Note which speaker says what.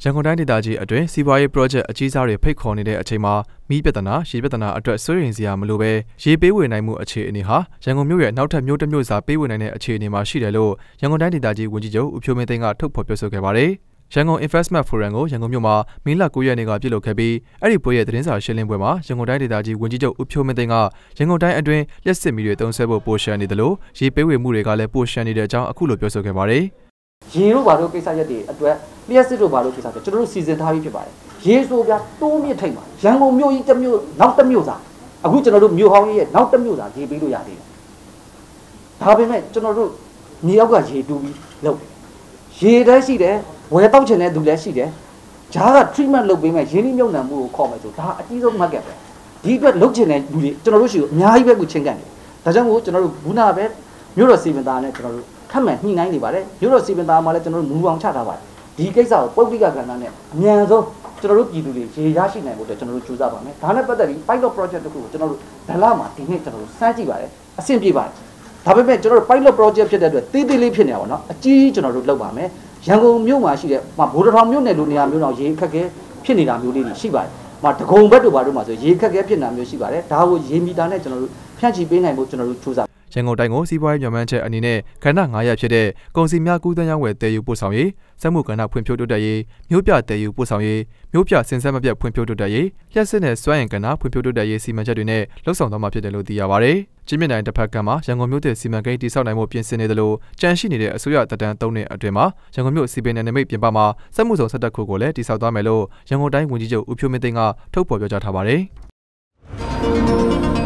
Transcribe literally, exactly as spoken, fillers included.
Speaker 1: ရန်ကုန်တိုင်းဒေသကြီးအတွင်းစီးပွားရေး project အကြီးစားတွေဖိတ်ခေါ်နေတဲ့အချိန်မှာမီးပြဿနာရေပြဿနာအတွက်စိုးရိမ်စရာမလိုပဲရေပေးဝေနိုင်မှုအခြေအနေဟာရန်ကုန်မြို့ရဲ့နောက်ထပ်မြို့တစ်မြို့စာပေးဝေနိုင်တဲ့အခြေအနေမှာရှိတယ်လို့ရန်ကုန်တိုင်းဒေသကြီးဝန်ကြီးချုပ်ဦးဖြိုးမင်းသိန်းကထုတ်ဖော်ပြောဆိုခဲ့ပါတယ်။ရန်ကုန် Investment Forum ကိုရန်ကုန်မြို့မှာမီလ၉ရက်နေ့ကပြုလုပ်ခဲ့ပြီးအဲ့ဒီပွဲရဲ့သတင်းစာရှင်းလင်းပွဲမှာရန်ကုန်တိုင်းဒေသကြီးဝန်ကြီးချုပ်ဦးဖြိုးမင်းသိန်းကရန်ကုန်တိုင်းအတွင်းလျှက်စစ်မီတွေသုံးစွဲဖို့ပိုရှန်နေတယ်လို့ရေပေးဝေမှုတွေကလည်းပိုရှန်နေတဲ့အကြောင်းအခုလိုပြောဆိုခဲ့ပါတယ်
Speaker 2: ။ရေတို့ဘာလို့ကိစ္စရက်တွေအတွက်လျှက်စစ်တို့ဘာလို့ကိစ္စတွေကျွန်တော်တို့စီစဉ်ထားပြီးဖြစ်ပါတယ်။ရေဆိုပြတိုးမြင့်ထိတ်ပါရန်ကုန်မြို့ကြီးတစ်မြို့နောက်တစ်မြို့စာအခုကျွန်တော်တို့မြို့ဟောင်းကြီးရဲ့နောက်တစ်မြို့စာရေပေးလို့ရသေးတယ်။ဒါပေမဲ့ကျွန်တော်တို့မြေအောက်ကရေတူပြီးလုပ်ရေတန်းရှိတယ်ဝယ်တောက်ချင်တဲ့သူလည်းရှိတယ်။ဂျားက treatment လုပ်ပေးမယ်ရင်းနှီးမြှုပ်နှံမှုကိုခေါ်မယ်ဆိုဒါအကြီးဆုံး market ပဲ။ဒီအတွက်လုပ်ချင်တဲ့လူတွေကျွန်တော်တို့ရှိကိုအများကြီးပဲကိုချင်းကန်တယ်။ဒါကြောင့်မို့ကျွန်တော်တို့ဘူးနာပဲမြို့တော်စီမံသားနဲ့ကျွန်တော်တို့ထပ်မံညှိနှိုင်းနေပါတယ်မြို့တော်စီမံသားမှာလည်းကျွန်တော်တို့မူပေါင်းချထားပါတယ်ဒီကိစ္စကိုပုဂ္ဂလိကကဏ္ဍနဲ့အမြန်ဆုံးကျွန်တော်တို့ပြည်သူတွေရေရရှိနိုင်ဖို့အတွက်ကျွန်တော်တို့ကြိုးစားပါမယ်ဒါနဲ့ပတ်သက်ပြီး pilot project တစ်ခုကိုကျွန်တော်တို့ဒလမှာဒီနေ့ကျွန်တော်တို့စမ်းကြည့်ပါတယ်အဆင်ပြေပါတယ်ဒါပေမဲ့ကျွန်တော်တို့ pilot project ဖြစ်တဲ့အတွက်သေးသေးလေးဖြစ်နေတာပေါ့နော်အကြီးကျွန်တော်တို့လုပ်ပါမယ်ရန်ကုန်မြို့မှာရှိတဲ့ဘိုးတော်ထောင်မြို့နယ်လိုနေရာမျိုးတော့ရေခက်ခဲဖြစ်နေတာမျိုးလေးတွေရှိပါတယ်မှာတကုံဘက်တို့ဘာတို့မှာဆိုရေခက်ခဲဖြစ်နေတာမျိုးရှိပါတယ်ဒါကိုရေမီတာနဲ့ကျွန်တော်တို့ဖြန့်ချီပေးနိုင်ဖို့ကျွန်တော်တို့ကြိုးစား
Speaker 1: ရန်ကုန်တိုင်းကိုစီးပွားရေးညွှန်မှန်းချက်အနေနဲ့ကဏ္ဍ၅ရပ်ဖြစ်တဲ့ကုန်စည်များကူးသန်းရောင်းဝယ်တည်ယူပို့ဆောင်ရေးစက်မှုကဏ္ဍဖွံ့ဖြိုးတိုးတက်ရေးမြို့ပြတည်ယူပို့ဆောင်ရေးမြို့ပြစင်ဆက်မပြတ်ဖွံ့ဖြိုးတိုးတက်ရေးလျှက်စစ်နဲ့စွမ်းအင်ကဏ္ဍဖွံ့ဖြိုးတိုးတက်ရေးစီမံချက်တွေနဲ့လှုပ်ဆောင်သွားမှာဖြစ်တယ်လို့သိရပါတယ်။ချင်းမြင့်တိုင်းတစ်ဖက်ကမှာရန်ကုန်မြို့တဲ့စီမံကိန်းတည်ဆောက်နိုင်မှုပြင်ဆင်နေတယ်လို့ကြံရှိနေတဲ့အစိုးရတပ်တန်း၃နှစ်အတွင်းမှာရန်ကုန်မြို့စီပင်နယ်နိမိတ်ပြင်ပမှာစက်မှုဆောင်ဆက်တက်ခုကိုလည်းတည်ဆောက်သွားမယ်လို့ရန်ကုန်တိုင်းဝန်ကြီးချုပ်ဦးဖြိုးမင်းသိန်းကထုတ်ဖော်ပြောကြားထားပါတယ်။